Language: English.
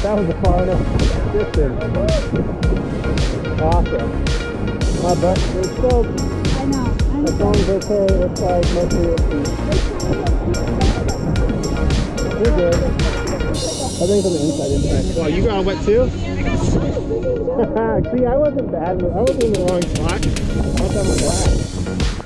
That was a far enough distance. Awesome. But it's still, I know. as long as it's okay, it looks like most of it. You're good. I think it's on the inside. Wow, you got wet too? See, I wasn't bad. I wasn't in the wrong spot. I was on my glass.